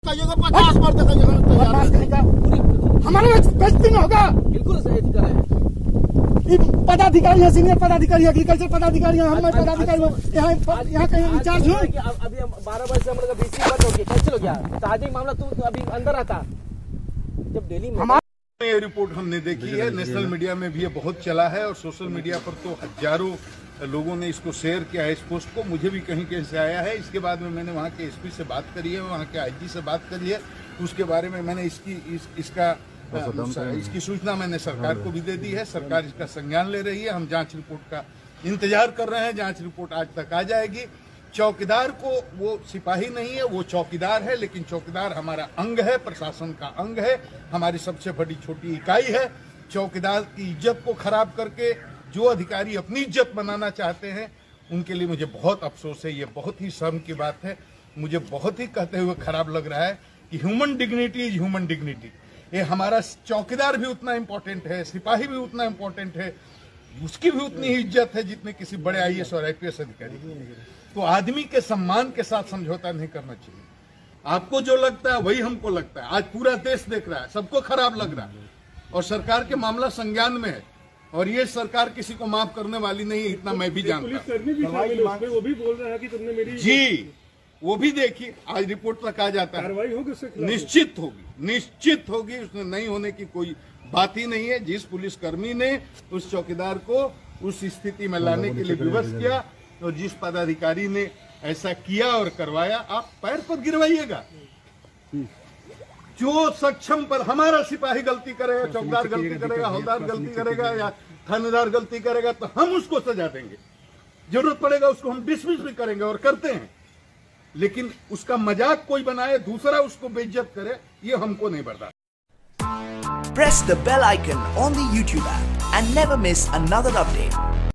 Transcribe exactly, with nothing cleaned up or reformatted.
कहिएगा, पचास बार दिखाइएगा, हमारे बेइज्जती में होगा। बिल्कुल सही कर रहे हैं। पदाधिकारी है, सीनियर पदाधिकारी, एग्रीकल्चर पदाधिकारी है, हम पदाधिकारी यहाँ यहाँ कहीं इंचार्ज हूँ। अभी बारह बजे से हम लोग बीसी बंद हो गया, कैसे हो गया? तो आज ही मामला तू अभी अंदर आता जब डेली में ये रिपोर्ट हमने देखी है, नेशनल मीडिया में भी ये बहुत चला है और सोशल मीडिया पर तो हजारों लोगों ने इसको शेयर किया है, इस पोस्ट को। मुझे भी कहीं कहीं से आया है। इसके बाद में मैंने वहाँ के एसपी से बात करी है, वहाँ के आईजी से बात करी है, उसके बारे में मैंने इसकी इस, इसका इसकी सूचना मैंने सरकार को भी दे दी है। सरकार इसका संज्ञान ले रही है। हम जांच रिपोर्ट का इंतजार कर रहे हैं। जांच रिपोर्ट आज तक आ जाएगी। चौकीदार को, वो सिपाही नहीं है, वो चौकीदार है, लेकिन चौकीदार हमारा अंग है, प्रशासन का अंग है, हमारी सबसे बड़ी छोटी इकाई है। चौकीदार की इज्जत को खराब करके जो अधिकारी अपनी इज्जत बनाना चाहते हैं, उनके लिए मुझे बहुत अफसोस है। ये बहुत ही शर्म की बात है। मुझे बहुत ही कहते हुए खराब लग रहा है कि human dignity is human dignity. ये हमारा चौकीदार भी उतना इम्पोर्टेंट है, सिपाही भी उतना इम्पोर्टेंट है, उसकी भी उतनी ही इज्जत है जितनी किसी बड़े आई ए एस और आई पी एस अधिकारी की। तो आदमी के सम्मान के साथ समझौता नहीं करना चाहिए। आपको जो लगता है वही हमको लगता है। आज पूरा देश देख रहा है, सबको खराब लग रहा है और सरकार के मामला संज्ञान में है और ये सरकार किसी को माफ करने वाली नहीं है, इतना मैं भी जानता हूँ। वो भी बोल रहा है कि तुमने मेरी जी, वो भी देखिए, आज रिपोर्ट तक आ जाता है। कार्रवाई होगी उसके खिलाफ? निश्चित होगी, निश्चित होगी। उसमें नहीं होने की कोई बात ही नहीं है। जिस पुलिसकर्मी ने उस चौकीदार को उस स्थिति में लाने के लिए विवश किया और जिस पदाधिकारी ने ऐसा किया और करवाया, आप पैर पर गिरवाइएगा। जो सक्षम पर, हमारा सिपाही गलती करेगा, चौकीदार गलती करेगा, हवलदार गलती करेगा या थानेदार गलती करेगा, तो हम उसको सजा देंगे। जरूरत पड़ेगा उसको हम डिसमिस भी करेंगे और करते हैं। लेकिन उसका मजाक कोई बनाए, दूसरा उसको बेइज्जत करे, ये हमको नहीं बर्दाश्त। Press the bell icon on the YouTube app and never miss another update.